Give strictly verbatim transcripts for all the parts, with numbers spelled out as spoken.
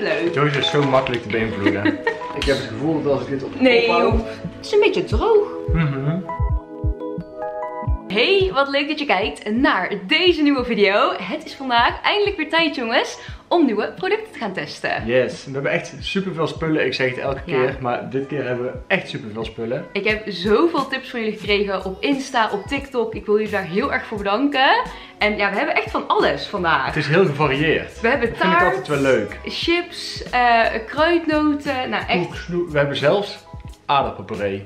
het leuk. Joyce is zo makkelijk te beïnvloeden. Ik heb het gevoel dat als ik dit op de Nee kop hou... joh, het is een beetje droog. Mm-hmm. Hey, wat leuk dat je kijkt naar deze nieuwe video. Het is vandaag eindelijk weer tijd, jongens, om nieuwe producten te gaan testen. Yes, we hebben echt super veel spullen. Ik zeg het elke Ja. keer, maar dit keer hebben we echt super veel spullen. Ik heb zoveel tips van jullie gekregen op Insta, op TikTok. Ik wil jullie daar heel erg voor bedanken. En ja, we hebben echt van alles vandaag. Het is heel gevarieerd. We hebben Dat vind ik taart, altijd wel leuk. chips, uh, kruidnoten, nou echt. Koek, snoep. We hebben zelfs aardappelpuree.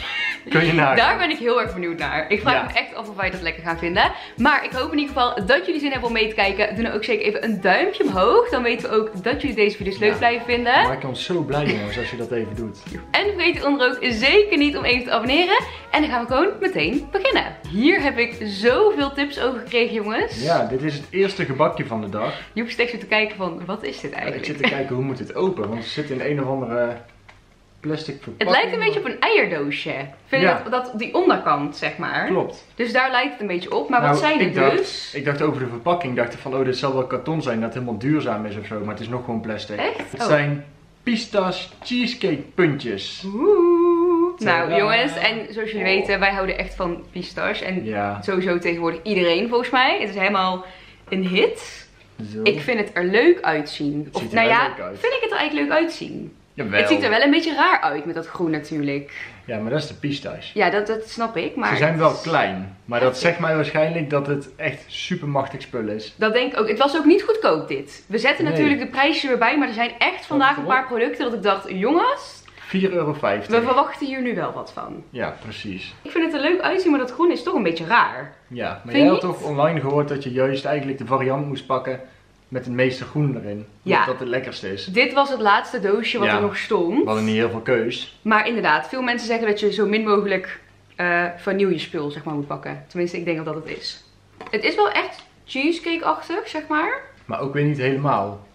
Kun je nagaan. Daar ben ik heel erg benieuwd naar. Ik vraag Ja. me echt af of wij dat lekker gaan vinden. Maar ik hoop in ieder geval dat jullie zin hebben om mee te kijken. Doe dan ook zeker even een duimpje omhoog. Dan weten we ook dat jullie deze video's leuk Ja. blijven vinden. Maak je ons zo blij, jongens, als je dat even doet. En vergeet eronder ook zeker niet om even te abonneren. En dan gaan we gewoon meteen beginnen. Hier heb ik zoveel tips over gekregen, jongens. Ja, dit is het eerste gebakje van de dag. Joep zit echt zo te kijken van, wat is dit Ja, eigenlijk? ik zit te kijken hoe moet dit open, want het zit in een of andere plastic verpakking. Het lijkt een beetje op een eierdoosje. Ik vind Ja. dat, dat die onderkant, zeg maar. Klopt. Dus daar lijkt het een beetje op. Maar Nou, wat zijn ik het dacht, dus? Ik dacht over de verpakking, dacht ik van oh dit zal wel karton zijn dat helemaal duurzaam is of zo, maar het is nog gewoon plastic. Echt? Het Oh. zijn pistache cheesecake puntjes. Oeh. Nou Tadaa. jongens, en zoals jullie weten, wij houden echt van pistache. En Ja, sowieso tegenwoordig iedereen volgens mij. Het is helemaal een hit. zo. Ik vind het er leuk uitzien. Het Of ziet er nou wel ja, leuk uit. vind ik het er eigenlijk leuk uitzien? Jawel. Het ziet er wel een beetje raar uit met dat groen natuurlijk. Ja, maar dat is de pistache. Ja, dat, dat snap ik. Maar Ze zijn het wel is- klein, maar dat zegt mij waarschijnlijk dat het echt super machtig spul is. Dat denk ik ook. Het was ook niet goedkoop dit. We zetten Nee. natuurlijk de prijsjes weer bij. Maar er zijn echt vandaag een erop? paar producten dat ik dacht, jongens, vier euro vijftig. we verwachten hier nu wel wat van. Ja, precies. Ik vind het er leuk uitzien, maar dat groen is toch een beetje raar. Ja, maar Vind jij je had niet? toch online gehoord dat je juist eigenlijk de variant moest pakken met het meeste groen erin. Ja. Dat dat het lekkerste is. Dit was het laatste doosje wat Ja. er nog stond. We hadden niet heel veel keus. Maar inderdaad, veel mensen zeggen dat je zo min mogelijk uh, vanillespul zeg maar, moet pakken. Tenminste, ik denk dat dat het is. Het is wel echt cheesecake-achtig, zeg maar. Maar ook weer niet helemaal.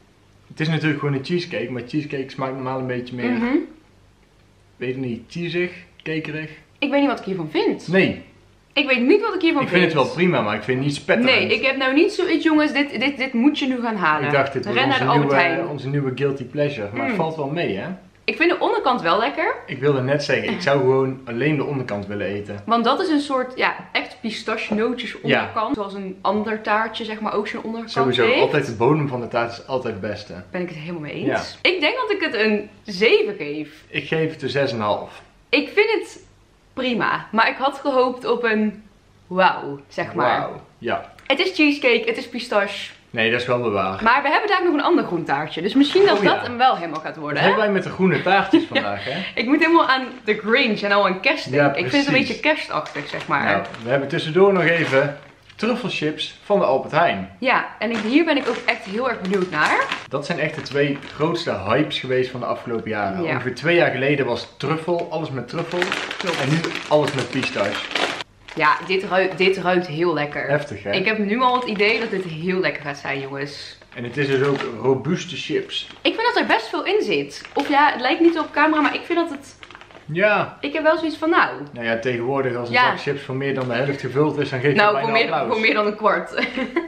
Het is natuurlijk gewoon een cheesecake, maar cheesecake smaakt normaal een beetje meer, Mhm. weet ik niet, cheesig, cakerig. Ik weet niet wat ik hiervan vind. Nee, Ik weet niet wat ik hiervan ik vind. vind het wel prima, maar ik vind het niet spetterend. Nee, ik heb nou niet zoiets, jongens, dit, dit, dit moet je nu gaan halen. Ik dacht, dit wordt Ren naar onze de Albert nieuwe, Heijn. onze nieuwe guilty pleasure. Maar het Mm. valt wel mee, hè? Ik vind de onderkant wel lekker. Ik wilde net zeggen, ik zou gewoon alleen de onderkant willen eten. Want dat is een soort, ja, echt pistachenootjes onderkant. Zoals een ander taartje, zeg maar, ook zo'n onderkant Sowieso, heeft. altijd de bodem van de taart is altijd het beste. Ben ik het helemaal mee eens. Ja. Ik denk dat ik het een zeven geef. Ik geef het een zes komma vijf. Ik vind het prima. Maar ik had gehoopt op een wauw, zeg maar. Wauw. Ja. Het is cheesecake, het is pistache. Nee, dat is wel de waar. Maar we hebben daar nog een ander groen taartje. Dus misschien dat Oh, ja. dat hem wel helemaal gaat Dat worden. hebben wij met de groene taartjes vandaag, hè? Ik moet helemaal aan de Grinch en al aan kerst Ja, denken. ik vind het een precies. beetje kerstachtig, zeg maar. Nou, we hebben tussendoor nog even truffelchips van de Albert Heijn. Ja, en ik- hier ben ik ook echt heel erg benieuwd naar. Dat zijn echt de twee grootste hypes geweest van de afgelopen jaren. Ja. Ongeveer twee jaar geleden was truffel, alles met truffel. Klopt. En nu alles met pistache. Ja, dit ruikt, dit ruikt heel lekker. Heftig, hè? Ik heb nu al het idee dat dit heel lekker gaat zijn, jongens. En het is dus ook robuuste chips. Ik vind dat er best veel in zit. Of ja, het lijkt niet zo op camera, maar ik vind dat het... Ja. Ik heb wel zoiets van, nou... Nou ja, tegenwoordig als een Ja. zak chips voor meer dan de helft gevuld is, dan geef je Nou, bijna voor meer, applaus. voor meer dan een kwart.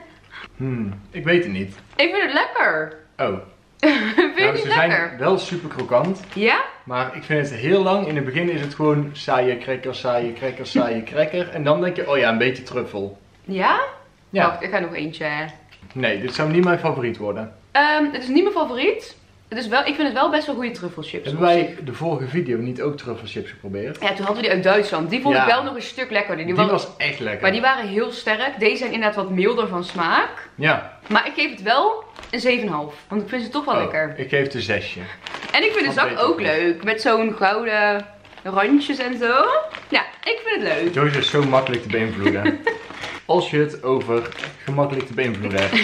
Hmm, ik weet het niet. Ik vind het lekker. Oh. vind je Nou, het ze niet lekker? zijn wel super krokant. Ja? Maar ik vind het heel lang. In het begin is het gewoon saaie cracker, saaie cracker, saaie cracker. En dan denk je, oh ja, een beetje truffel. Ja? Ja. Wacht, ik ga nog eentje. Nee, dit zou niet mijn favoriet worden. Ehm, het is niet mijn favoriet. Het is wel, ik vind het wel best wel goede truffelchips. Hebben op wij zich. de vorige video niet ook truffelchips geprobeerd? Ja, toen hadden we die uit Duitsland. Die vond Ja. ik wel nog een stuk lekkerder. Die Die wa- was echt lekker. Maar die waren heel sterk. Deze zijn inderdaad wat milder van smaak. Ja. Maar ik geef het wel een zeven komma vijf. Want ik vind ze toch wel Oh, lekker. ik geef het een zesje. En ik vind de Wat zak weet ook ik leuk. Met zo'n gouden randjes en zo. Ja, ik vind het leuk. Joyce is zo makkelijk te beïnvloeden. Als je het over gemakkelijk te beïnvloeden hebt.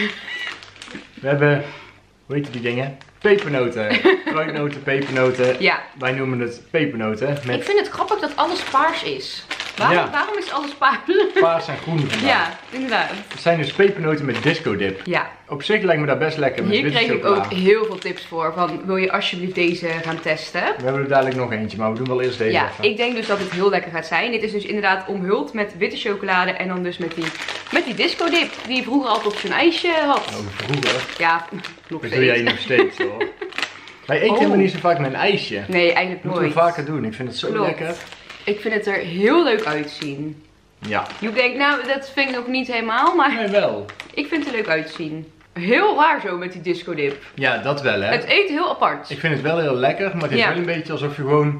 We hebben, hoe heet die dingen? Pepernoten. Kruidnoten, pepernoten. Ja. Wij noemen het pepernoten. Ik Met vind het grappig dat alles paars is. Waarom, Ja. waarom is alles paars? paars en groen vandaag. Ja, inderdaad. Het zijn dus pepernoten met disco dip. Ja, Op zich lijkt me dat best lekker met hier witte kreeg ik chocola. ook heel veel tips voor. Van, wil je alsjeblieft deze gaan testen? We hebben er dadelijk nog eentje, maar we doen wel eerst deze Ja, even. ik denk dus dat het heel lekker gaat zijn. Dit is dus inderdaad omhuld met witte chocolade en dan dus met die Met die disco dip die je vroeger altijd op zo'n ijsje had. Oh, vroeger? Ja, nog Dat steeds. doe jij nog steeds hoor. Wij eten Oh. helemaal niet zo vaak met een ijsje. Nee, eigenlijk Moeten nooit. we vaker doen. Ik vind het zo Klopt. lekker. Ik vind het er heel leuk uitzien. Ja. Je denkt, nou, dat vind ik nog niet helemaal, maar Nee, wel. ik vind het er leuk uitzien. Heel raar zo met die disco dip. Ja, dat wel hè. Het eten heel apart. Ik vind het wel heel lekker, maar het is Ja. wel een beetje alsof je gewoon...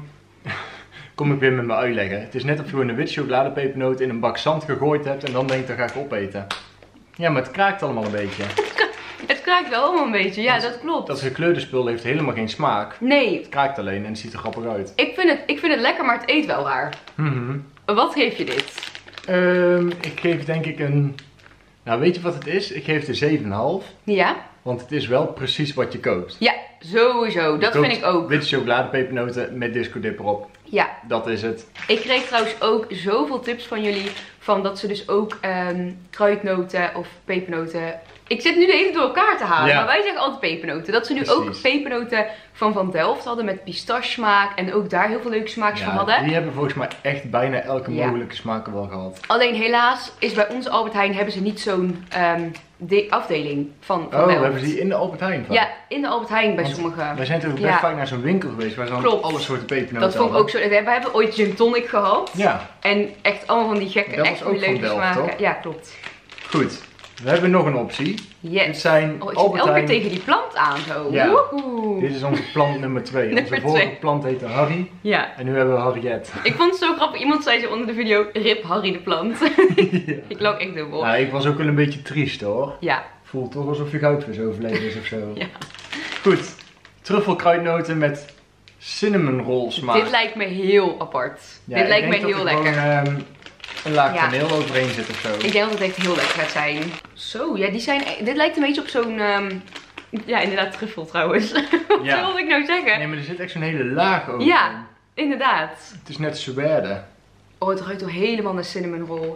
Kom ik weer met mijn uitleggen. Het is net of je gewoon een wit chocoladepepernoot in een bak zand gegooid hebt en dan denkt, dan ga ik opeten. Ja, maar het kraakt allemaal een beetje. Het kraakt wel allemaal een beetje, ja, dat klopt. Dat gekleurde spul heeft helemaal geen smaak. Nee, Het kraakt alleen en het ziet er grappig uit. ik vind, het, ik vind het lekker, maar het eet wel raar. Mhm. Wat geef je dit? Ehm, ik geef denk ik een... Nou, weet je wat het is? Ik geef het een zeven komma vijf. Ja? Want het is wel precies wat je koopt. Ja, sowieso. Dat Je koopt vind ik ook. witte chocoladepepernoten met disco dip erop. Ja. Dat is het. Ik kreeg trouwens ook zoveel tips van jullie. Van dat ze dus ook ehm, kruidnoten of pepernoten... Ik zit nu de hele door elkaar te halen. Ja. Maar wij zeggen altijd pepernoten. Dat ze nu Precies. ook pepernoten van Van Delft hadden met pistache smaak. En ook daar heel veel leuke smaakjes van hadden. Die hebben volgens mij echt bijna elke Ja. mogelijke smaak wel gehad. Alleen helaas is bij onze Albert Heijn hebben ze niet zo'n ehm, de- afdeling van, van Oh, Delft. hebben ze die in de Albert Heijn van? Ja, in de Albert Heijn bij Want sommige. Wij zijn toch best Ja. vaak naar zo'n winkel geweest waar ze dan Klopt. alle soorten pepernoten Dat vond ik hadden. ook zo. We hebben, we hebben ooit gin tonic gehad. Ja, En echt allemaal van die gekke, Dat was echt ook van leuke Delft, smaken. toch? Ja, klopt. goed. We hebben nog een optie. Dit Yes. zijn Oh, ik zit Albert elke keer Heijn. tegen die plant aan zo. Ja. Woehoe. Dit is onze plant nummer twee. Nummer Onze vorige twee. plant heette Harry. Ja. En nu hebben we Harriet. Ik vond het zo grappig. Iemand zei zo onder de video, rip Harry de plant. Ja. Ik lag echt dubbel. Nou, ik was ook wel een beetje triest hoor. Ja. Voelt toch alsof je goudvis overleden is of zo. Ja. Goed. Truffelkruidnoten met cinnamon roll smaak. Dit lijkt me heel apart. Ja, Dit ik lijkt me denk dat heel er lekker. Gewoon, ehm, een laag Ja. kaneel overheen zit of zo. Ik denk dat het echt heel lekker gaat zijn. Zo, ja, die zijn. Dit lijkt een beetje op zo'n. ehm, ja, inderdaad, truffel trouwens. Wat Ja. wilde ik nou zeggen? Nee, maar er zit echt zo'n hele laag over. Ja, inderdaad. Het is net zwerde. Oh, het ruikt toch helemaal naar cinnamon roll.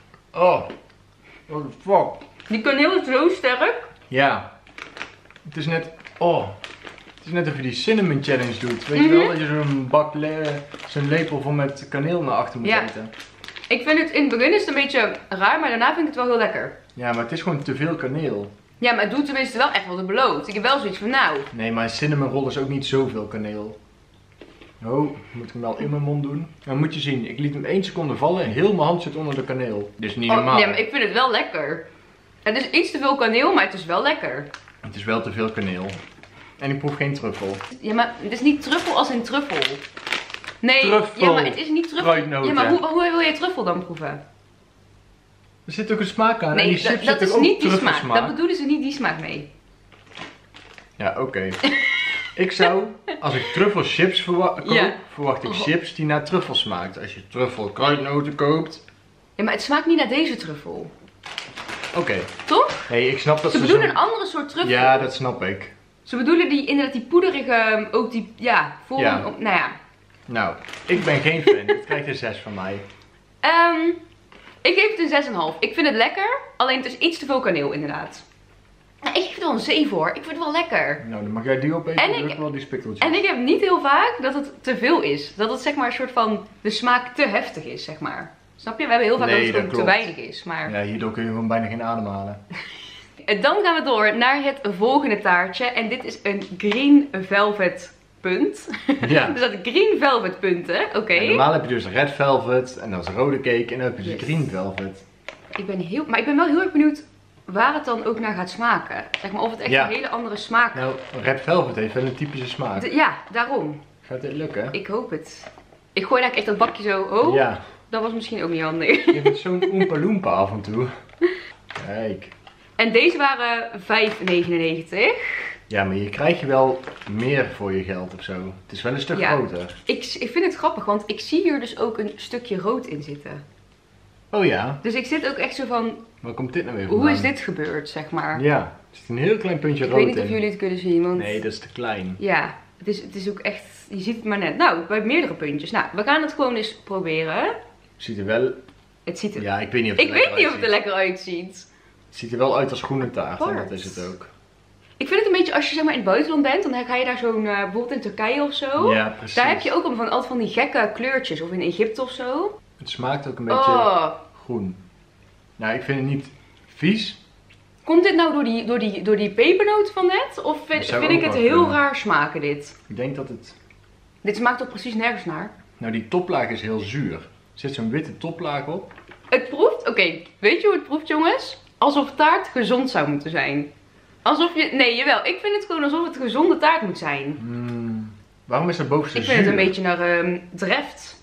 Oh. What the fuck. Die kaneel is zo sterk. Ja. Het is net... Oh. Het is net of je die cinnamon challenge doet. Weet je Mhm. wel? Dat je zo'n bak... Le zo'n lepel vol met kaneel naar achter moet Ja. eten. Ik vind het in het begin is het een beetje raar, maar daarna vind ik het wel heel lekker. Ja, maar het is gewoon te veel kaneel. Ja, maar het doet tenminste wel echt wat het belooft. Ik heb wel zoiets van, nou, Nee, maar een cinnamon roll is ook niet zoveel kaneel. Oh, moet ik hem wel in mijn mond doen? Dan moet je zien, ik liet hem één seconde vallen en heel mijn hand zit onder de kaneel. Dit is niet normaal. oh, ja, maar ik vind het wel lekker. Het is iets te veel kaneel, maar het is wel lekker. Het is wel te veel kaneel. En ik proef geen truffel. Ja, maar het is niet truffel als in truffel. Nee, Truffel. ja, maar het is niet truffel. Kruidnoten. Ja, maar hoe, hoe wil jij truffel dan proeven? Er zit ook een smaak aan. en Nee, die dat, chips dat zit is ook niet die smaak. truffelsmaak. Dat bedoelen ze niet die smaak mee. Ja, oké. Ik zou, als ik truffelchips verwa koop, Ja. verwacht ik Oh. chips die naar truffel smaakt. Als je truffel kruidnoten koopt. Ja, maar het smaakt niet naar deze truffel. Oké. Toch? Nee, ik snap dat Ze ze bedoelen zo'n- een andere soort truffel. Ja, dat snap ik. Ze bedoelen die inderdaad die poederige, ook die, ja, voor, Ja. op- nou ja. Nou, ik ben geen fan. Het krijgt een zes van mij. Ehm, ik geef het een zes komma vijf. Ik vind het lekker, alleen het is iets te veel kaneel inderdaad. Nou, ik geef het wel een zeven hoor. Ik vind het wel lekker. Nou, dan mag jij die opeten En en ik- ik wel die spikkeltjes. En ik heb niet heel vaak dat het te veel is. Dat het zeg maar een soort van, de smaak te heftig is, zeg maar. Snap je? We hebben heel vaak Nee, dat het dat gewoon te klopt. weinig is. Maar... Ja, hierdoor kun je gewoon bijna geen adem halen. En dan gaan we door naar het volgende taartje. En dit is een green velvet punt. Ja. Er staat green velvet punten. Oké. En normaal heb je dus red velvet en dan is rode cake en dan heb je dus Yes. green velvet. Ik ben heel, maar ik ben wel heel erg benieuwd waar het dan ook naar gaat smaken. Zeg maar of het echt Ja. een hele andere smaak. Nou, red velvet heeft wel een typische smaak. D- ja, daarom. Gaat dit lukken? Ik hoop het. Ik gooi eigenlijk echt dat bakje zo. Oh, Ja, dat was misschien ook niet handig. je hebt zo'n oompa loompa af en toe. Kijk. En deze waren vijf negenennegentig. Ja, maar hier krijg je wel meer voor je geld of zo. Het is wel een stuk Ja. groter. Ik, ik vind het grappig, want ik zie hier dus ook een stukje rood in zitten. Oh ja, Dus ik zit ook echt zo van, waar komt dit nou weer hoe vandaan? is dit gebeurd, zeg maar. Ja, er zit een heel klein puntje Ik rood weet niet in. of jullie het kunnen zien, want Nee, dat is te klein. ja, het is, het is ook echt, je ziet het maar net. Nou, bij meerdere puntjes. Nou, we gaan het gewoon eens proberen. Ziet er wel... Het ziet er, Ja, ik weet niet of het ik er weet lekker niet of het er uitziet. lekker uitziet. Het ziet er wel uit als groene taart en Apart. dat is het ook. Ik vind het een beetje, als je zeg maar in het buitenland bent, dan ga je daar zo'n, uh, bijvoorbeeld in Turkije of zo. Ja, precies. Daar heb je ook allemaal van, altijd van die gekke kleurtjes, of in Egypte of zo. Het smaakt ook een beetje Oh, groen. Nou, ik vind het niet vies. Komt dit nou door die, door die, door die pepernoot van net? Of vind, zou vind ik ook het wel heel kunnen. raar smaken dit? Ik denk dat het... Dit smaakt toch precies nergens naar? Nou, die toplaag is heel zuur. Er zit zo'n witte toplaag op. Het proeft, oké, weet je hoe het proeft jongens? Alsof taart gezond zou moeten zijn. Alsof je, nee jawel, ik vind het gewoon alsof het gezonde taart moet zijn. Mm, waarom is dat bovenste Ik zuur? vind het een beetje naar um, Dreft.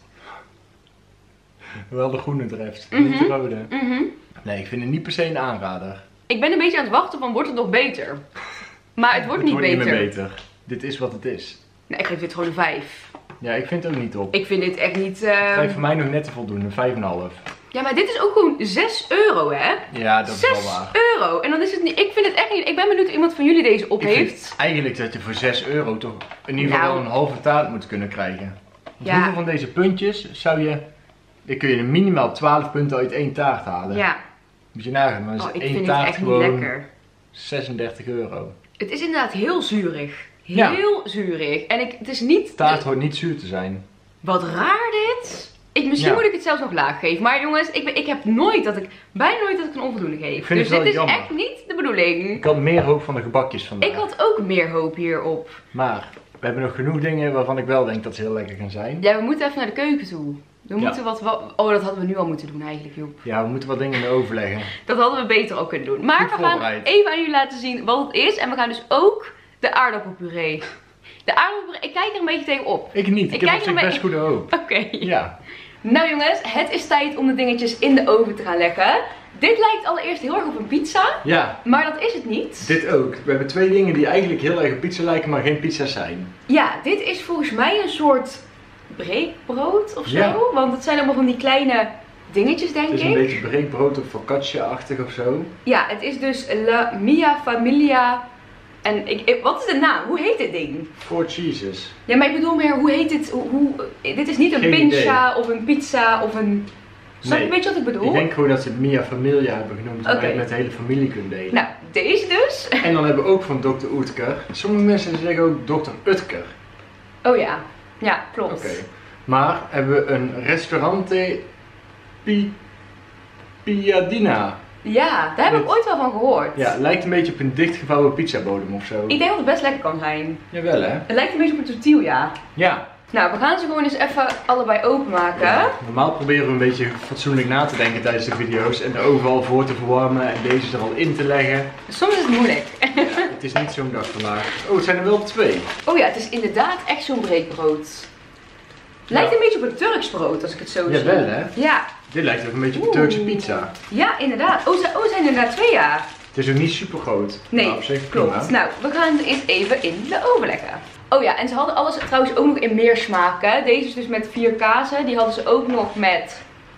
Wel de groene Dreft, Mhm. niet de rode. Mhm. Nee, ik vind het niet per se een aanrader. Ik ben een beetje aan het wachten van wordt het nog beter? Maar het wordt het niet wordt beter. niet meer beter. Dit is wat het is. Nee, ik geef dit gewoon een vijf. Ja, ik vind het ook niet op. Ik vind dit echt niet... Het Uh... krijgt voor mij nog net te voldoen, een vijf komma vijf. Ja, maar dit is ook gewoon zes euro, hè? Ja, dat is wel zes waar. euro. En dan is het niet... Ik vind het echt niet... Ik ben benieuwd of iemand van jullie deze op Ik heeft. vind eigenlijk dat je voor zes euro toch in ieder geval Nou. wel een halve taart moet kunnen krijgen. Want Ja. hoeveel van deze puntjes zou je... Dan kun je er minimaal twaalf punten uit één taart halen. Ja. Moet je nagaan, maar dan Oh, is ik één vind het taart echt niet gewoon lekker. zesendertig euro. Het is inderdaad heel zuurig. Ja. Heel zuurig. En ik, het is niet... Taart hoort niet zuur te zijn. Wat raar dit. Ik, misschien Ja. moet ik het zelfs nog laag geven. Maar jongens, ik, ben, ik heb nooit dat ik... Bijna nooit dat ik een onvoldoende geef. Ik vind Dus het wel dit is jammer. echt niet de bedoeling. Ik had meer hoop van de gebakjes vandaag. Ik had ook meer hoop hierop. Maar we hebben nog genoeg dingen waarvan ik wel denk dat ze heel lekker gaan zijn. Ja, we moeten even naar de keuken toe. We Ja. moeten wat, wat... Oh, dat hadden we nu al moeten doen eigenlijk, Joep. Ja, we moeten wat dingen in overleggen. Dat hadden we beter ook kunnen doen. Maar Goed we gaan voorbereid. even aan jullie laten zien wat het is. En we gaan dus ook de aardappelpuree. De aardappelpuree, ik kijk er een beetje tegen op. Ik niet, ik, Ik heb kijk op zich er best goede hoop. Oké. Ja. Nou jongens, het is tijd om de dingetjes in de oven te gaan leggen. Dit lijkt allereerst heel erg op een pizza. Ja, Maar dat is het niet. dit ook. We hebben twee dingen die eigenlijk heel erg op pizza lijken, maar geen pizza zijn. Ja, dit is volgens mij een soort breekbrood of zo. Ja. Want het zijn allemaal van die kleine dingetjes, denk Het is ik. een beetje breekbrood of focaccia-achtig of zo. Ja, het is dus La Mia Familia. En ik, ik- wat is de naam? Hoe heet dit ding? Four cheeses. Ja, maar ik bedoel meer, hoe heet dit? Hoe, hoe- dit is niet een Geen pincha of een pizza of een... Snap je, Nee. weet je wat ik bedoel? Ik denk gewoon dat ze het Mia Familia hebben genoemd, zodat Oké. je het met de hele familie kunt delen. Nou, deze dus. En dan hebben we ook van dokter Oetker. Sommige mensen zeggen ook dokter Utker. Oh ja, ja, klopt. Oké. Maar hebben we een restaurante Pi... Piadina. Ja, daar heb ik Dit- ooit wel van gehoord. Ja, lijkt een beetje op een dichtgevouwen pizzabodem of zo. Ik denk dat het best lekker kan zijn. Jawel hè? Het lijkt een beetje op een tortilla. Ja. Nou, we gaan ze gewoon eens even allebei openmaken. Ja, normaal proberen we een beetje fatsoenlijk na te denken tijdens de video's en de oven al voor te verwarmen en deze er al in te leggen. Soms is het moeilijk. Het is niet zo'n dag vandaag. Oh, het zijn er wel twee. Oh ja, het is inderdaad echt zo'n breekbrood. Lijkt Ja. een beetje op een Turks brood als ik het zo zie. Jawel hè? Ja, Dit lijkt ook een beetje op een Turkse Oeh. pizza. ja, inderdaad. Oh, ze- oh, zijn er inderdaad twee, ja. Het is ook niet super groot. Nee, maar op zich prima. klopt. Nou, we gaan het eerst even in de oven leggen. Oh ja, en ze hadden alles trouwens ook nog in meer smaken. Deze is dus met vier kazen. Die hadden ze ook nog met...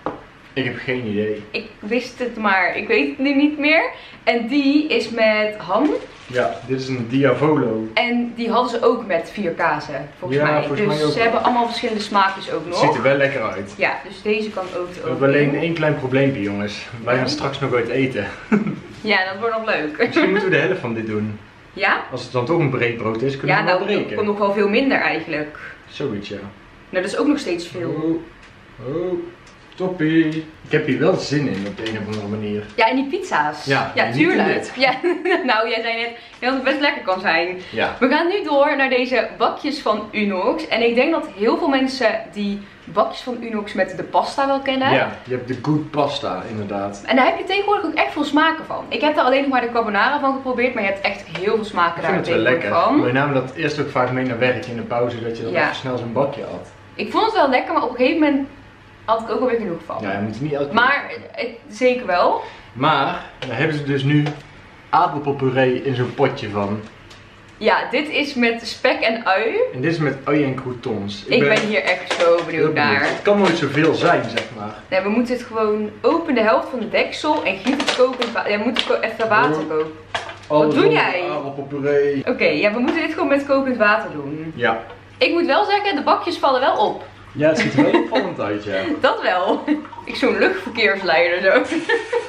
Ik heb geen idee. Ik wist het, maar ik weet het nu niet meer. En die is met ham. Ja, dit is een Diavolo. En die hadden ze ook met vier kazen, volgens Ja, mij. volgens dus mij ook ze wel. hebben allemaal verschillende smaakjes ook Het nog. ziet er wel lekker uit. Ja, dus deze kan ook de We oven hebben alleen in. één klein probleempje jongens. Wij Ja. gaan straks nog uit eten. Ja, dat wordt nog leuk. Misschien moeten we de helft van dit doen. Ja? Als het dan toch een breekbrood is, kunnen Ja, we wel nou, dat breken. komt nog wel veel minder eigenlijk. Zoiets ja. Nou, dat is ook nog steeds veel. Oh, oh, toppie. Ik heb hier wel zin in op de een of andere manier. Ja, en die pizza's. Ja, ja niet in tuurlijk. dit. Ja, nou, jij zei net dat het best lekker kan zijn. Ja. We gaan nu door naar deze bakjes van Unox. En ik denk dat heel veel mensen die bakjes van Unox met de pasta wel kennen. Ja, je hebt de good pasta inderdaad. En daar heb je tegenwoordig ook echt veel smaken van. Ik heb daar alleen nog maar de carbonara van geprobeerd, maar je hebt echt heel veel smaken Ik daar vind het wel tegenwoordig lekker. van. Wij namen dat eerst ook vaak mee naar werk in de pauze, dat je dan Ja. even snel zo'n bakje had. Ik vond het wel lekker, maar op een gegeven moment had ik ook alweer genoeg van. Ja, je moet het niet elke keer Maar doen. eh, zeker wel. Maar, daar hebben ze dus nu aardappelpuree in zo'n potje van. Ja, dit is met spek en ui. En dit is met ui en croutons. Ik ben hier echt zo heel benieuwd naar. Het kan nooit zoveel zijn, zeg maar. Nee, we moeten het gewoon open de helft van de deksel en giet het kokend water. Ja, we moeten ko- even water Oh. koken. Alles doe onder jij? Aardappelpuree. Oké, ja, we moeten dit gewoon met kokend water doen. Ja. Ik moet wel zeggen, de bakjes vallen wel op. Ja, het ziet er wel opvallend uit, ja. Dat wel. Ik zo'n luchtverkeersleider zo.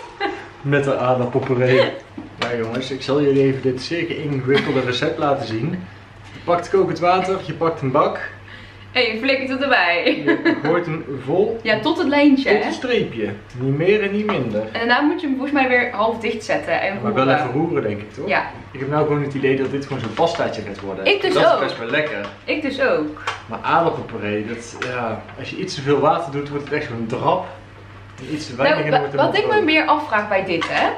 Met de aardappelpuree. Nou jongens, ik zal jullie even dit zeer ingewikkelde recept laten zien. Je pakt kokend water, je pakt een bak. Hé, je flikkert het erbij. Je gooit hem vol. Ja, tot het lijntje, Tot hè? een streepje. Niet meer en niet minder. En daarna moet je hem volgens mij weer half dicht zetten en Maar wel even roeren, denk ik, toch? Ja. Ik heb nou gewoon het idee dat dit gewoon zo'n pastaatje gaat worden. Ik dus dat ook. is best wel lekker. Ik dus ook. Maar aardappelpuree, dat, ja, als je iets te veel water doet, wordt het echt zo'n drap. En iets te weinig Nou, en dan wordt wa- het wat ik me meer afvraag bij dit, hè.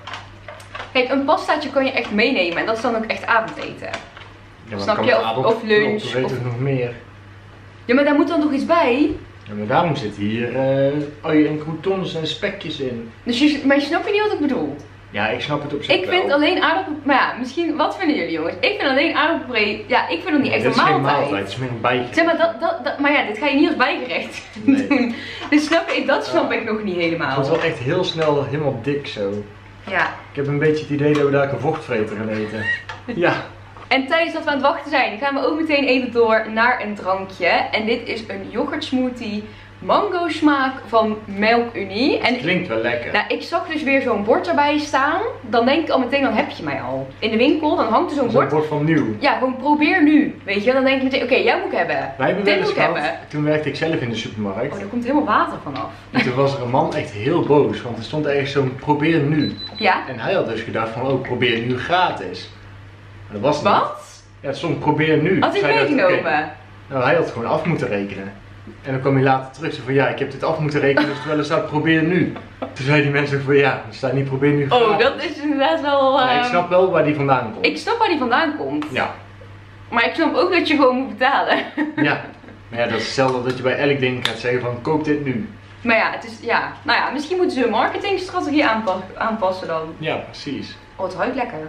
Kijk, een pastaatje kan je echt meenemen en dat is dan ook echt avondeten. Ja, snap kan je? met Of- aardappel- of lunch, puree of- toch nog meer. Ja, maar daar moet dan nog iets bij. Ja, maar daarom zit hier eh ui en croutons en spekjes in. Dus je, maar snap je niet wat ik bedoel? Ja, ik snap het op zich Ik wel. vind alleen aardappel... Maar ja, misschien... Wat vinden jullie, jongens? Ik vind alleen aardappelpuree... Ja, ik vind het niet echt Dit een is geen maaltijd. maaltijd, het is meer een bijgerecht. Zeg maar, dat, dat, dat, maar ja, dit ga je niet als bijgerecht Nee. doen. Dus snap je, dat snap Ja. ik nog niet Het helemaal. wordt wel echt heel snel helemaal dik zo. Ja. Ik heb een beetje het idee dat we daar een vochtvreter gaan eten. Ja. En tijdens dat we aan het wachten zijn, gaan we ook meteen even door naar een drankje. En dit is een yoghurt smoothie mango smaak van Melkunie. En Klinkt wel lekker. nou, ik zag dus weer zo'n bord erbij staan. Dan denk ik al meteen, dan heb je mij al. In de winkel, dan hangt er zo'n Zo'n bord. bord van nieuw. Ja, gewoon probeer nu. Weet je, dan denk ik meteen, oké, jij moet ik hebben. Wij hebben Dit wel eens moet ik gehad, hebben. toen werkte ik zelf in de supermarkt. Oh, daar komt helemaal water vanaf. En toen was er een man echt heel boos, want er stond ergens zo'n probeer nu. Ja? En hij had dus gedacht van, oh probeer nu gratis. Maar dat was het niet. Wat? Ja, het stond probeer nu. Had ik Zei dat, meegenomen? oké. Nou, hij had gewoon af moeten rekenen. En dan kwam hij later terug en zei van, ja, ik heb dit af moeten rekenen, dus terwijl er staat probeer nu. Toen zei die mensen van, ja, er staat niet probeer nu gratis. Oh, dat is inderdaad wel... Maar ik ehm, snap wel waar die vandaan komt. Ik snap waar die vandaan komt. Ja. Maar ik snap ook dat je gewoon moet betalen. Ja. Maar ja, dat is hetzelfde dat je bij elk ding gaat zeggen van, koop dit nu. Maar ja, het is, ja, nou ja, misschien moeten ze een marketingstrategie aanpa aanpassen dan. Ja, precies. Oh, het ruikt lekker.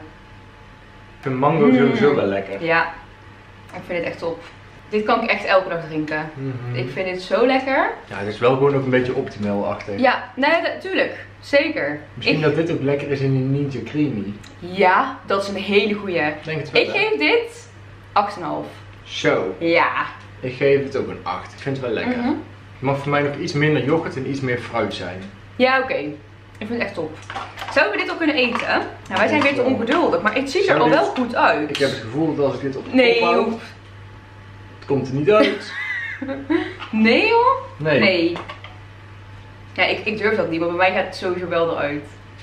Ik vind mango Mm. sowieso wel lekker. Ja, ik vind het echt top. Dit kan ik echt elke dag drinken. Mhm. Ik vind het zo lekker. Ja, het is wel gewoon ook een beetje optimaal-achtig. Ja, nee, natuurlijk. Zeker. Misschien Ik- dat dit ook lekker is in die Ninja Creamy. Ja, dat is een hele goeie. Ik denk het wel. Ik hè? geef dit acht komma vijf. Zo. Ja. Ik geef het ook een acht. Ik vind het wel lekker. Mhm. Het mag voor mij nog iets minder yoghurt en iets meer fruit zijn. Ja, oké. Ik vind het echt top. Zouden we dit al kunnen eten? Nou, wij zijn weer te ongeduldig, maar het ziet er Zou al dit- wel goed uit. Ik heb het gevoel dat als ik dit op de Nee, kop hou, joh. het komt er niet uit. Nee, hoor. Nee. Nee. Ja, ik, ik durf dat niet, maar bij mij gaat het sowieso wel eruit.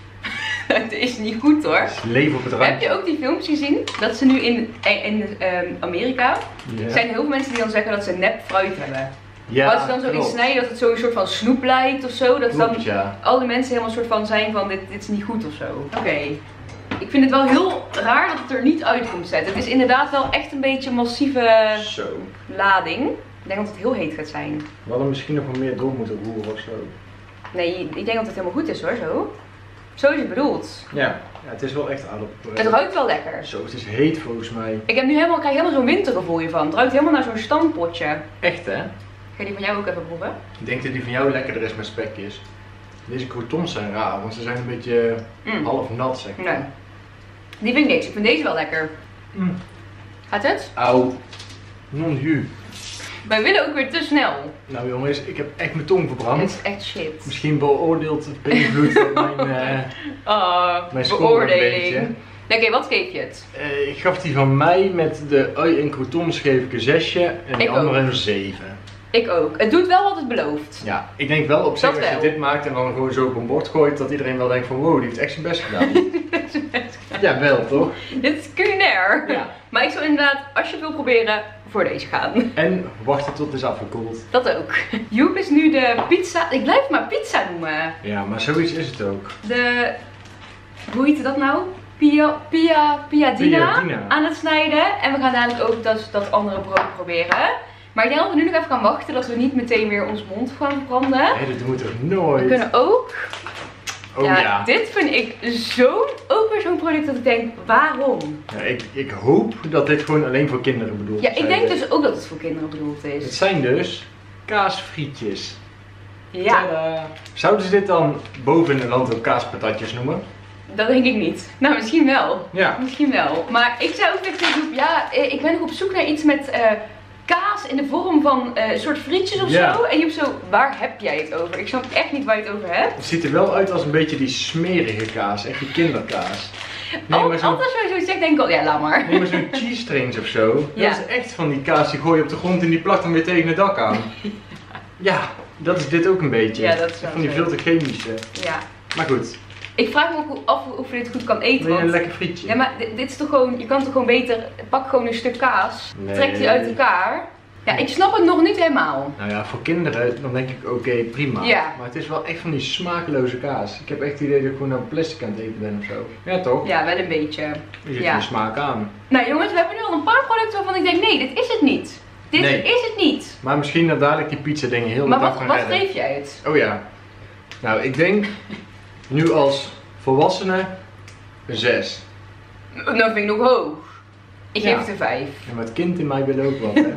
Het is niet goed hoor. Het is leven op het Heb randje. je ook die films gezien? Dat ze nu in, in ehm, Amerika, Ja. er zijn heel veel mensen die dan zeggen dat ze nep fruit hebben. Ja, Als ze dan zo iets klopt. snijden dat het zo'n soort van snoep lijkt of zo. Dat dan Klopt, ja. al die mensen helemaal soort van zijn van dit, dit is niet goed of zo. Oké. Ik vind het wel heel raar dat het er niet uit komt zetten. Het is inderdaad wel echt een beetje een massieve Zo. lading. Ik denk dat het heel heet gaat zijn. We hadden misschien nog wat meer door moeten roeren of zo. Nee, ik denk dat het helemaal goed is hoor, zo. Zo is het bedoeld. Ja. Ja, het is wel echt aardappelpuree. Het ruikt wel lekker. Zo, het is heet volgens mij. Ik heb nu helemaal, krijg helemaal zo'n wintergevoel hiervan. Het ruikt helemaal naar zo'n stampotje. Echt hè? Ga je die van jou ook even proeven? Ik denk dat die van jou lekkerder is met spekjes. Deze croutons zijn raar, want ze zijn een beetje Mm. half nat zeg maar. Nee. Die vind ik niks. Ik vind deze wel lekker. Mm. Gaat het? Auw. Non ju. Wij willen ook weer te snel. Nou jongens, ik heb echt mijn tong verbrand. Dit is echt shit. Misschien beoordeelt het beïnvloedt mijn, eh Oh, mijn score een beoordeling. beetje. Oké, wat geef je het? Eh, ik gaf die van mij met de ui en croutons geef ik een zesje en die Ik andere ook. een zeven. Ik ook. Het doet wel wat het belooft. Ja, ik denk wel op zich Dat als je wel. dit maakt en dan gewoon zo op een bord gooit, dat iedereen wel denkt van wow, die heeft echt zijn best gedaan. Ja, wel toch? Dit is culinair. Ja. Maar ik zou inderdaad, als je het wil proberen, voor deze gaan. En wachten tot het is afgekoeld. Dat ook. Joep is nu de pizza. Ik blijf het maar pizza noemen. Ja, maar zoiets is het ook. De. Hoe heet dat nou? Pia, pia, piadina Piadina. aan het snijden. En we gaan dadelijk ook dat, dat andere brood proberen. Maar ik denk dat we nu nog even gaan wachten. Dat we niet meteen weer onze mond gaan verbranden. Nee, dat moet toch nooit. We kunnen ook. Oh ja. ja, dit vind ik zo, ook weer zo'n product dat ik denk, waarom? Ja, ik, ik hoop dat dit gewoon alleen voor kinderen bedoeld Ja, is. ik denk dus ook dat het voor kinderen bedoeld Het is. zijn dus kaasfrietjes. Ja, Tadaa. Zouden ze dit dan boven in het land ook kaaspatatjes noemen? dat denk ik niet. Nou, misschien wel. Ja. Misschien wel. Maar ik zou ook weer tegen Joep, ja, eh, ik ben nog op zoek naar iets met eh, kaas in de vorm van eh, een soort frietjes of Ja. zo. En Joep zo, waar heb jij het over? Ik snap echt niet waar je het over hebt. Het ziet er wel uit als een beetje die smerige kaas, echt die kinderkaas. Nee, Al- maar zo'n Altijd als je zoiets zegt, denk ik al, ja, laat maar. nee, maar zo'n cheese strings of zo. Ja. Dat is echt van die kaas die gooi je op de grond en die plakt dan weer tegen het dak aan. Ja, dat is dit ook een beetje. Ja, dat is wel Van die zo. veel te chemische. Ja. Maar goed, Ik vraag me ook af of je dit goed kan eten. wil je een Want... lekker frietje? Ja, maar dit, dit is toch gewoon, je kan toch gewoon beter, pak gewoon een stuk kaas, Nee. trek die uit elkaar. Ja, ik snap het nog niet helemaal. Nou ja, voor kinderen dan denk ik oké, prima. Ja. Maar het is wel echt van die smakeloze kaas. Ik heb echt het idee dat ik gewoon naar plastic aan het eten ben of zo. Ja toch? Ja, wel een beetje. Je zit Ja. de smaak aan. Nou jongens, we hebben nu al een paar producten waarvan ik denk, nee, dit is het niet. Dit Nee. is het niet. Maar misschien dat dadelijk die pizza dingen heel Maar de dag wat, gaan wat redden. geef jij het? Oh ja. Nou, ik denk nu als volwassene een zes. Nou vind ik nog hoog. Ik Ja. geef het een vijf. En met kind in mij wil ook wat, hè?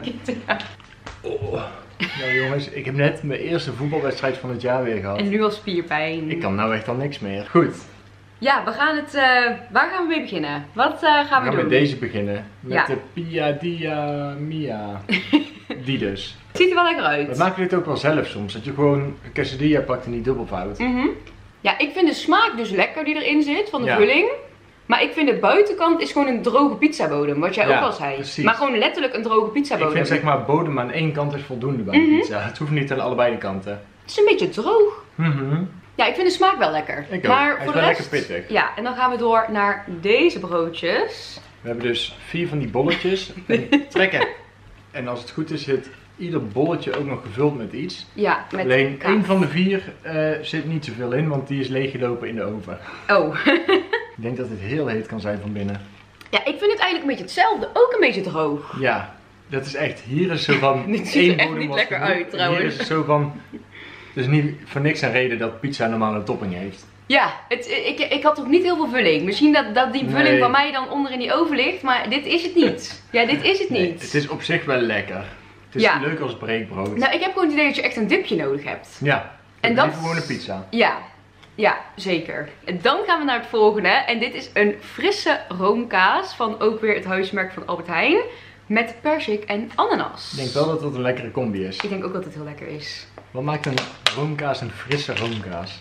Oh. Nou jongens, ik heb net mijn eerste voetbalwedstrijd van het jaar weer gehad. En nu al spierpijn. Ik kan nou echt al niks meer. Goed, Ja, we gaan het, uh, waar gaan we mee beginnen? Wat uh, gaan we we gaan doen? met deze beginnen. Met Ja. de Pia Dia Mia. Die dus. Het ziet er wel lekker uit. We maken dit ook wel zelf soms. Dat je gewoon een quesadilla pakt en niet dubbelvouwt. Mhm. Ja, ik vind de smaak dus lekker die erin zit, van de Ja. vulling. Maar ik vind de buitenkant is gewoon een droge pizzabodem, wat jij Ja, ook al zei. precies. Maar gewoon letterlijk een droge Ik pizzabodem. vind zeg maar bodem aan één kant is voldoende bij een Mhm. pizza. Het hoeft niet aan allebei de kanten. Het is een beetje droog. Mhm. Ja, ik vind de smaak wel lekker. Ik ook. Maar Hij is voor wel de rest... lekker pittig. Ja, en dan gaan we door naar deze broodjes. We hebben dus vier van die bolletjes. En trekken. En als het goed is zit ieder bolletje ook nog gevuld met iets. Ja, met Alleen kaas. één van de vier eh, zit niet zoveel in, want die is leeggelopen in de oven. Oh. Ik denk dat het heel heet kan zijn van binnen. Ja, ik vind het eigenlijk een beetje hetzelfde. Ook een beetje droog. Ja, dat is echt. Hier is zo van. Dit ziet er één echt bodem niet was lekker genoeg. uit, trouwens. Hier is het zo van. Het is niet voor niks een reden dat pizza normaal een topping heeft. Ja, het, ik, ik had ook niet heel veel vulling. Misschien dat, dat die vulling Nee. van mij dan onder in die oven ligt, maar dit is het niet. Ja, dit is het Nee, niet. het is op zich wel lekker. Het is Ja. leuk als breekbrood. Nou, ik heb gewoon het idee dat je echt een dipje nodig hebt. Ja, En en dat- dat gewoon een pizza. Ja, ja, zeker. En dan gaan we naar het volgende. En dit is een frisse roomkaas van ook weer het huismerk van Albert Heijn. Met persik en ananas. Ik denk wel dat dat een lekkere combi is. Ik denk ook dat het heel lekker is. Wat maakt een roomkaas een frisse roomkaas?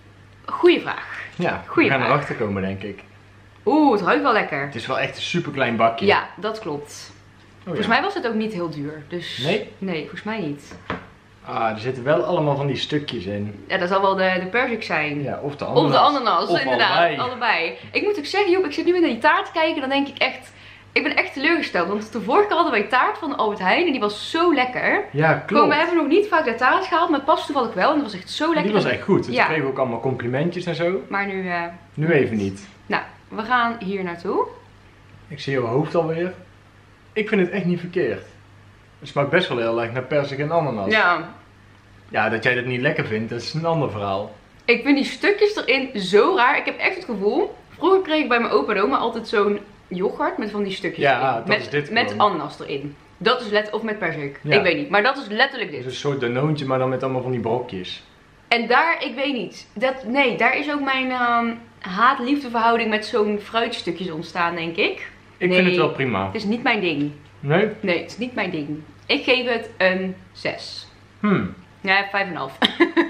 Goeie vraag. Ja, Goeie we gaan vraag. erachter komen denk ik. Oeh, het ruikt wel lekker. Het is wel echt een super klein bakje. Ja, dat klopt. Oh, Volgens ja. mij was het ook niet heel duur. Dus... Nee? Nee, volgens mij niet. Ah, er zitten wel allemaal van die stukjes in. Ja, dat zal wel de, de persik zijn. Ja, of de ananas. Of de ananas, Of inderdaad. allebei. Allebei. Ik moet ook zeggen, Joep, ik zit nu weer naar die taart te kijken. Dan denk ik echt, ik ben echt teleurgesteld. Want de vorige keer hadden wij taart van Albert Heijn en die was zo lekker. Ja, Kom, klopt. we hebben nog niet vaak de taart gehaald, maar het past toevallig wel. En dat was echt zo lekker. Die was echt goed. Dus Ja. we kregen ook allemaal complimentjes en zo. Maar nu, eh, Nu even niet. nou, we gaan hier naartoe. Ik zie jouw hoofd alweer. Ik vind het echt niet verkeerd. Het smaakt best wel heel erg naar persik en ananas. Ja, Ja, dat jij dat niet lekker vindt, dat is een ander verhaal. ik vind die stukjes erin zo raar. Ik heb echt het gevoel, vroeger kreeg ik bij mijn opa en oma altijd zo'n yoghurt met van die stukjes Ja, erin. dat met, is dit met gewoon. ananas erin. Dat is let of met persik. Ja. Ik weet niet, maar dat is letterlijk Het is dit. een soort danoontje, maar dan met allemaal van die brokjes. En daar, ik weet niet. Dat, nee, daar is ook mijn ehm, haat-liefde verhouding met zo'n fruitstukjes ontstaan, denk ik. Ik Nee. vind het wel prima. Het is niet mijn ding. Nee? Nee, het is niet mijn ding. Ik geef het een zes. Hmm. Ja, vijf komma vijf.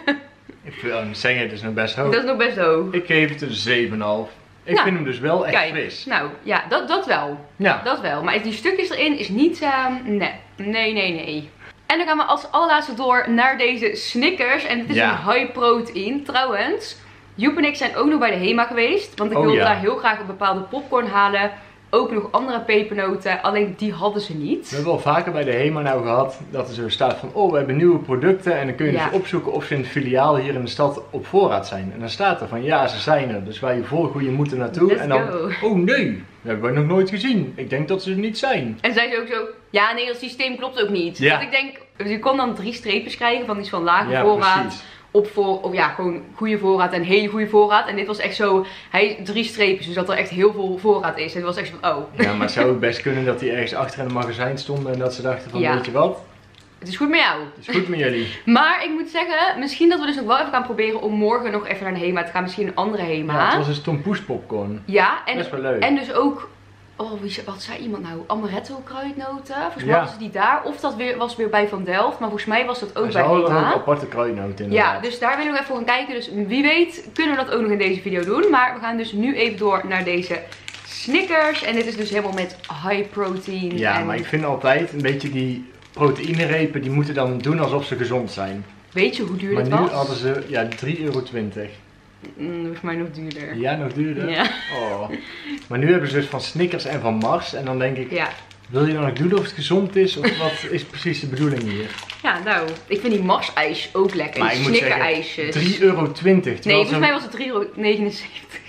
Ik vind een zeggen, het is nog best hoog. Dat is nog best hoog. Ik geef het een zeven komma vijf. Ik Nou, vind hem dus wel echt Kijk, fris. nou ja, dat, dat wel. Ja. Dat wel. Maar die stukjes erin is niet, ehm, nee, nee, nee, nee. En dan gaan we als allerlaatste door naar deze Snickers. En het is Ja. een high protein. Trouwens, Joep en ik zijn ook nog bij de Hema geweest. Want ik Oh, wilde ja. daar heel graag een bepaalde popcorn halen. Ook nog andere pepernoten. Alleen die hadden ze We niet. hebben wel vaker bij de Hema nou gehad dat er zo staat van, oh we hebben nieuwe producten en dan kun je Ja. dus opzoeken of ze in het filiaal hier in de stad op voorraad zijn. En dan staat er van, ja ze zijn er, dus wij volgen je moeten naartoe. Let's en dan, go. oh nee, dat hebben wij nog nooit gezien. Ik denk dat ze er niet zijn. En zei ze ook zo, ja nee, dat systeem klopt ook niet. Ja. Want ik denk, je kon dan drie streepjes krijgen van iets van lage Ja, voorraad. precies. Op voor, of ja, gewoon goede voorraad en hele goede voorraad. En dit was echt zo, hij drie streepjes, dus dat er echt heel veel voorraad is. En het was echt zo van, oh, Ja, maar het zou ook best kunnen dat die ergens achter in een magazijn stonden en dat ze dachten van, Ja. weet je wat, het is goed met jou. het is goed met jullie. Maar ik moet zeggen, misschien dat we dus nog wel even gaan proberen om morgen nog even naar de Hema te gaan. Misschien een andere Hema. Ja, het was dus tompoes popcorn. Ja, en, Best wel leuk. en dus ook Oh, wie, wat zei iemand nou? Amaretto kruidnoten. Volgens mij Ja. was die daar. Of dat weer, was weer bij Van Delft. Maar volgens mij was dat ook Ze bij hadden ook Hema. aparte kruidnoten in. Ja, dus daar willen we even voor gaan kijken. Dus wie weet kunnen we dat ook nog in deze video doen. Maar we gaan dus nu even door naar deze Snickers. En dit is dus helemaal met high protein. Ja, en... maar ik vind altijd een beetje die proteïnerepen, die moeten dan doen alsof ze gezond zijn. Weet je hoe duur Maar dit nu was? hadden ze, ja, drie euro twintig. Mm, volgens mij nog duurder. Ja, nog duurder? Ja. Oh. Maar nu hebben ze dus van Snickers en van Mars. En dan denk ik, Ja. wil je dan ook doen of het gezond is? Of wat is precies de bedoeling hier? Ja, nou, ik vind die Mars ijs ook lekker. Maar Die ik moet Snicker zeggen, ijsjes. drie euro twintig. Nee, volgens mij was het drie euro negenenzeventig.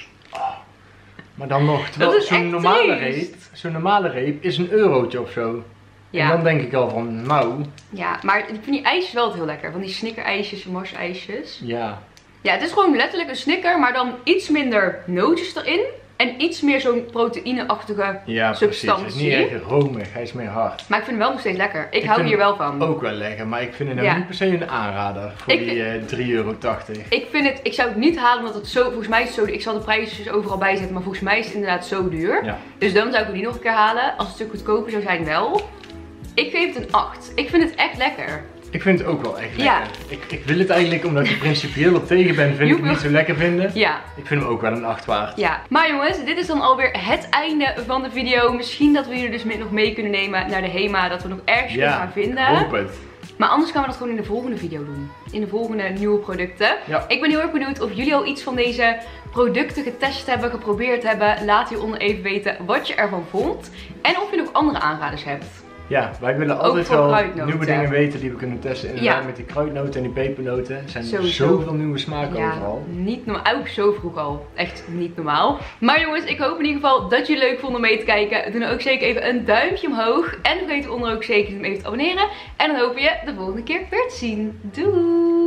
Maar dan nog, Dat terwijl is zo'n echt normale triest. reep, zo'n normale reep is een eurotje of zo. Ja. En dan denk ik al van, nou, Ja, maar ik vind die ijsjes wel heel lekker. Van die Snicker ijsjes, Mars ijsjes. ja. Ja, het is gewoon letterlijk een Snicker, maar dan iets minder nootjes erin. En iets meer zo'n proteïneachtige Ja, precies. Het is niet substantie. echt romig, hij is meer hard. Maar ik vind hem wel nog steeds lekker. Ik, Ik hou vind hier wel van. Ook wel lekker, maar ik vind het nou Ja. niet per se een aanrader voor Ik die eh, drie euro tachtig. Ik vind het, ik zou het niet halen omdat het zo, volgens mij is het zo, ik zal de prijsjes overal bijzetten, maar volgens mij is het inderdaad zo duur. Ja. Dus dan zou ik het niet nog een keer halen. Als het een stuk goedkoper zou zijn wel. Ik geef het een acht. Ik vind het echt lekker. Ik vind het ook wel echt Ja. lekker. Ik, ik wil het eigenlijk, omdat ik er principieel op tegen ben, vind ik het niet zo lekker vinden. Ja. Ik vind hem ook wel een acht waard. Ja, maar jongens, dit is dan alweer het einde van de video. Misschien dat we jullie dus nog mee kunnen nemen naar de Hema, dat we nog ergens kunnen gaan vinden. ik hoop het. Maar anders gaan we dat gewoon in de volgende video doen. In de volgende nieuwe producten. Ja. Ik ben heel erg benieuwd of jullie al iets van deze producten getest hebben, geprobeerd hebben. Laat hieronder even weten wat je ervan vond. En of je nog andere aanraders hebt. Ja, wij willen altijd voor wel kruidnoten. nieuwe dingen weten die we kunnen testen. Inderdaad, Ja. met die kruidnoten en die pepernoten. Er zijn Sowieso. zoveel nieuwe smaken Ja, overal. niet normaal. Ook zo vroeg al. Echt niet normaal. Maar jongens, ik hoop in ieder geval dat jullie het leuk vonden om mee te kijken. Doe dan ook zeker even een duimpje omhoog. En vergeet onder ook zeker om even te abonneren. En dan hopen we je de volgende keer weer te zien. Doei!